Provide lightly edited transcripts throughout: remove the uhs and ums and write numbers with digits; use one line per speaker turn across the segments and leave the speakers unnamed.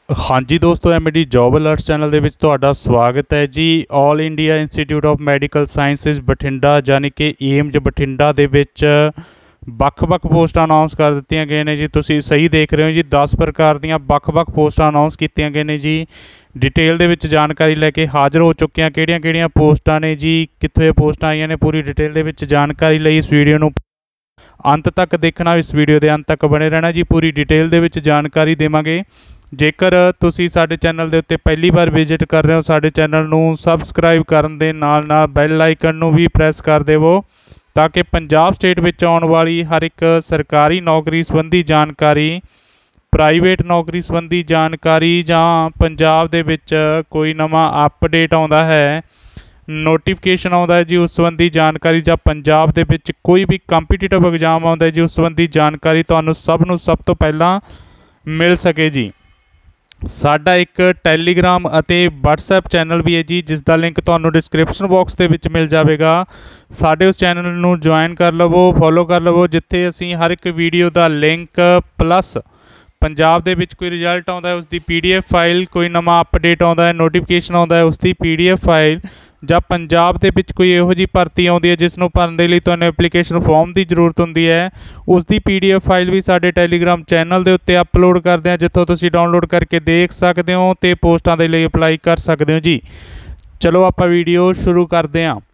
हाँ जी दोस्तों, MD job alerts channel ਦੇ ਵਿੱਚ ਤੁਹਾਡਾ ਸਵਾਗਤ ਹੈ ਜੀ। All India institute of medical sciences Bathinda ਯਾਨੀ ਕਿ ਏਮਜ ਬਠਿੰਡਾ ਦੇ ਵਿੱਚ ਵੱਖ-ਵੱਖ ਪੋਸਟਾਂ ਅਨਾਉਂਸ ਕਰ ਦਿੱਤੀਆਂ ਗਏ ਨੇ ਜੀ। ਤੁਸੀਂ ਸਹੀ ਦੇਖ ਰਹੇ ਹੋ ਜੀ, 10 ਪ੍ਰਕਾਰ ਦੀਆਂ ਵੱਖ-ਵੱਖ ਪੋਸਟਾਂ ਅਨਾਉਂਸ ਕੀਤੀਆਂ ਗਏ ਨੇ ਜੀ। डिटेल ਦੇ ਵਿੱਚ ਜਾਣਕਾਰੀ ਲੈ ਕੇ ਹਾਜ਼ਰ ਹੋ ਚੁੱਕੇ ਹਾਂ। ਕਿਹੜੀਆਂ-ਕਿਹੜੀਆਂ ਪੋਸਟਾਂ ਨੇ ਜੀ, ਕਿੱਥੋਂ ਇਹ ਪੋਸਟਾਂ ਆਈਆਂ ਨੇ, ਪੂਰੀ डिटेल ਦੇ ਵਿੱਚ ਜਾਣਕਾਰੀ ਲਈ ਇਸ ਵੀਡੀਓ ਨੂੰ अंत तक देखना। इस वीडियो के अंत तक बने रहना जी। पूरी डिटेल दे विच जानकारी देवांगे। जेकर तुसी साडे चैनल दे उत्ते पहली बार विजिट कर रहे हो, साडे चैनल नूं सबसक्राइब करन दे नाल नाल बैल आइकन नूं भी प्रेस कर देवो, ताकि पंजाब स्टेट विच आउण वाली हर एक सरकारी नौकरी संबंधी जानकारी, प्राइवेट नौकरी संबंधी जानकारी जां पंजाब दे विच कोई नवां अपडेट आउंदा है, नोटिफिकेशन आता है जी, उस संबंधी जानकारी, ਜਾਂ पंजाब ਦੇ ਵਿੱਚ कोई भी ਕੰਪੀਟੀਟਿਵ एग्जाम आता है जी, उस संबंधी जानकारी ਤੁਹਾਨੂੰ ਸਭ ਨੂੰ ਸਭ ਤੋਂ ਪਹਿਲਾਂ मिल सके जी। ਸਾਡਾ ਇੱਕ ਟੈਲੀਗ੍ਰਾਮ ਅਤੇ WhatsApp ਚੈਨਲ ਵੀ ਹੈ ਜੀ, ਜਿਸ ਦਾ ਲਿੰਕ ਤੁਹਾਨੂੰ ਡਿਸਕ੍ਰਿਪਸ਼ਨ ਬਾਕਸ ਦੇ ਵਿੱਚ ਮਿਲ ਜਾਵੇਗਾ। ਸਾਡੇ ਉਸ ਚੈਨਲ ਨੂੰ ਜੁਆਇਨ ਕਰ ਲਵੋ, ਫੋਲੋ ਕਰ ਲਵੋ, ਜਿੱਥੇ ਅਸੀਂ ਹਰ ਇੱਕ ਵੀਡੀਓ ਦਾ ਲਿੰਕ ਪਲੱਸ पंजाब ਦੇ ਵਿੱਚ कोई रिजल्ट आता है उसकी PDF फाइल, कोई नवा अपडेट आता है, नोटिफिकेशन आता है उसकी PDF फाइल, ਜਾਂ पंजाब ਦੇ ਵਿੱਚ कोई ਇਹੋ ਜਿਹੀ ਭਰਤੀ ਆਉਂਦੀ ਹੈ ਜਿਸ ਨੂੰ ਭਰਨ ਦੇ ਲਈ ਤੁਹਾਨੂੰ ਐਪਲੀਕੇਸ਼ਨ ਫਾਰਮ ਦੀ ਜ਼ਰੂਰਤ ਹੁੰਦੀ ਹੈ, ਉਸ ਦੀ PDF ਫਾਈਲ ਵੀ ਸਾਡੇ ਟੈਲੀਗ੍ਰਾਮ ਚੈਨਲ ਦੇ ਉੱਤੇ ਅਪਲੋਡ ਕਰਦੇ ਹਾਂ, ਜਿੱਥੋਂ ਤੁਸੀਂ ਡਾਊਨਲੋਡ ਕਰਕੇ ਦੇਖ ਸਕਦੇ ਹੋ ਤੇ ਪੋਸਟਾਂ ਦੇ ਲਈ ਅਪਲਾਈ ਕਰ ਸਕਦੇ ਹੋ ਜੀ। ਚਲੋ ਆਪਾਂ ਵੀਡੀਓ ਸ਼ੁਰੂ ਕਰਦੇ ਹਾਂ।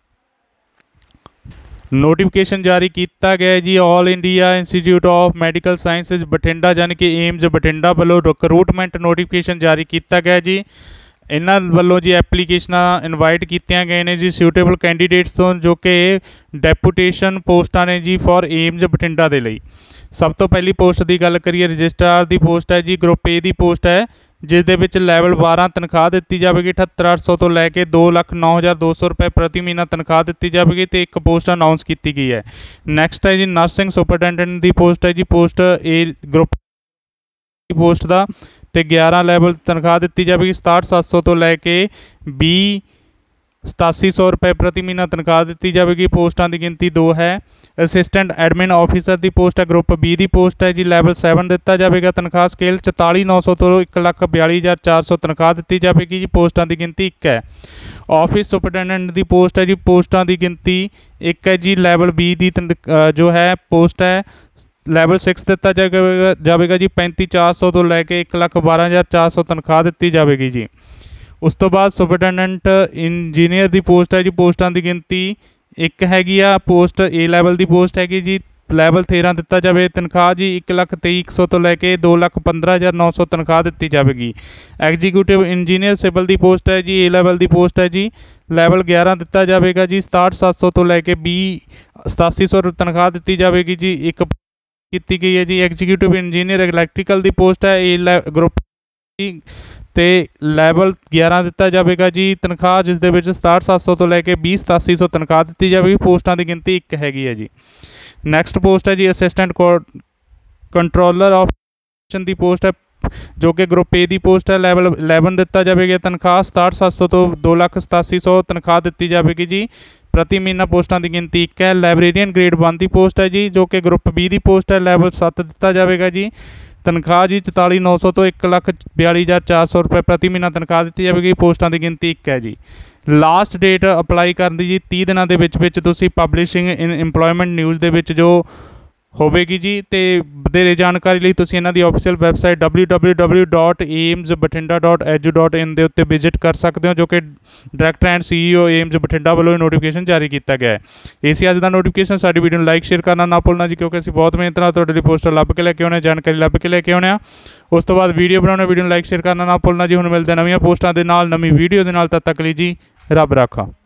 नोटिफिकेशन जारी किया गया जी all India institute of medical sciences Bathinda यानी कि एम्स बठिंडा वालों रिक्रूटमेंट नोटिफिकेशन जारी किया गया जी। इन्हां वालों जी एप्लीकेशन इनवाइट कीतियां गए ने जी सूटेबल कैंडीडेट्स तो, जो कि डेपूटेशन पोस्टां ने जी फॉर एम्स बठिंडा दे लई। सब तो पहली पोस्ट की गल करिए, रजिस्ट्रार की पोस्ट है जी, ग्रुप ए की पोस्ट है, जिस दे विच लैवल 12 तनख्वाह दी जाएगी 7800 तो लैके 2,09,200 रुपए प्रति महीना तनख्वाह दी जाएगी। तो एक पोस्ट अनाउंस की गई है। नैक्सट है जी नर्सिंग सुपरटेंडेंट की पोस्ट है जी, पोस्ट ए ग्रुप की पोस्ट का, तो 11 लैवल तनख्वाह दी जाएगी 6700 तो लैके 8700 रुपए प्रति महीना तनख्वाह दी जाएगी। पोस्टां की गिनती 2 है। असिस्टेंट एडमिन ऑफिसर की पोस्ट है, ग्रुप बी की पोस्ट है जी, लैवल 7 दिता जाएगा। तनख्वाह स्केल 44,900 तो 1,42,400 तनख्वाह दी जाएगी जी। पोस्टां की गिनती 1 है। ऑफिस सुपरटेंडेंट की पोस्ट है जी, पोस्टां की गिनती 1 है जी। लैवल बी की जो है पोस्ट है, लैवल 6 दिता जाएगा जी, 35,400 तो लैके 1,12,400 तनख्वाह दी जाएगी जी। उस तो बाद सुपरटेंडेंट इंजीनियर की पोस्ट है जी, पोस्टां की गिनती 1 हैगी आ। पोस्ट ए लैवल की पोस्ट हैगी जी, लैवल 13 दिता जाए। तनख्वाह जी 1,23,100 तो लैके 2,15,900 तनख्वाह दी जाएगी। एग्जीक्यूटिव इंजीनियर सिविल की पोस्ट है जी, ए लैवल की पोस्ट है जी, लैवल 11 दिता जाएगा जी, 67,700 तो लैके 87,000 तनख्वाह दी जाएगी जी। एक की गई है जी। एग्जीक्यूटिव इंजीनियर इलैक्ट्रिकल की पोस्ट है, ए ग्रुप तो लैवल 11 दिता जाएगा जी। तनख्वाह जिस दे विच 67,700 तो लैके 20,87,000 तनख्वाह दी जाएगी। पोस्टां की गिनती 1 हैगी है जी। नैक्सट पोस्ट है जी असिस्टेंट कंट्रोलर ऑफ की पोस्ट है, जो कि ग्रुप ए की पोस्ट है, लैवल 11 दिता जाएगा। तनख्वाह 67,700 तो 2,87,000 तनख्वाह दी जाएगी जी। प्रति महीना पोस्टां की गिनती 1 है। लाइब्रेरियन ग्रेड 1 की पोस्ट है जी, जो कि ग्रुप बी की पोस्ट है, लैवल 7 दिता जाएगा जी। तनख्वाह जी 44,900 तो 1,42,400 रुपए प्रति महीना तनख्वाह दी जाएगी। पोस्टां की गिनती 1 है जी। लास्ट डेट अपलाई करने जी 30 दिनों के तुसी पब्लिशिंग इन इंप्लॉयमेंट न्यूज़ दे विच जो होवेगी जी। तो वधेरे जानकारी लिए तुसी इन्हां दी ऑफिशियल वैबसाइट www.amsbatinda.edu.in दे उत्ते विजिट कर सकते हो, जो कि director and CEO AIIMS Bathinda वालों नोटिफिकेशन जारी किया गया है। इसी अज का नोटिफिकेशन साडी वीडियो लाइक शेयर करना ना भुलना जी, क्योंकि असीं बहुत मेहनत नाल तुहाडे लई पोस्टर लभ के लैके आउने, जानकारी लभ के लैके आउने। उस तो बाद वीडियो बनाने, वीडियो लाइक शेयर करना ना भुलना जी। हुण मिलदे नवीं पोस्टां दे नाल, नवीं वीडियो दे नाल। तद तक लई जी रब राखा।